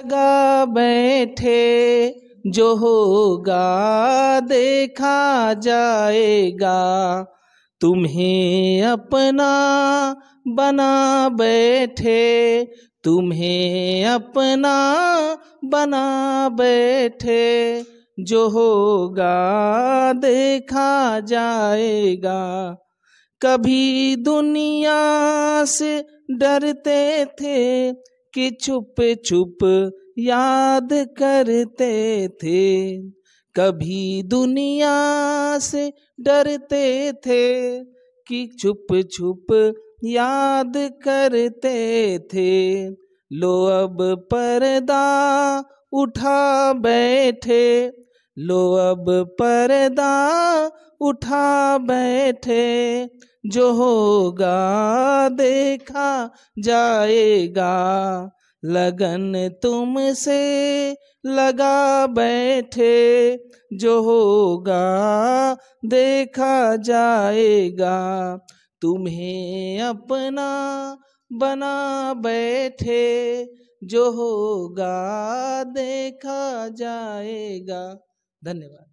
लगा बैठे, जो होगा देखा जाएगा। तुम्हें अपना बना बैठे, तुम्हें अपना बना बैठे, जो होगा देखा जाएगा। कभी दुनिया से डरते थे कि छुप छुप याद करते थे। कभी दुनिया से डरते थे कि छुप छुप याद करते थे। लो अब पर्दा उठा बैठे, लो अब पर्दा उठा बैठे, जो होगा देखा जाएगा। लगन तुमसे लगा बैठे, जो होगा देखा जाएगा। तुम्हें अपना बना बैठे, जो होगा देखा जाएगा। धन्यवाद।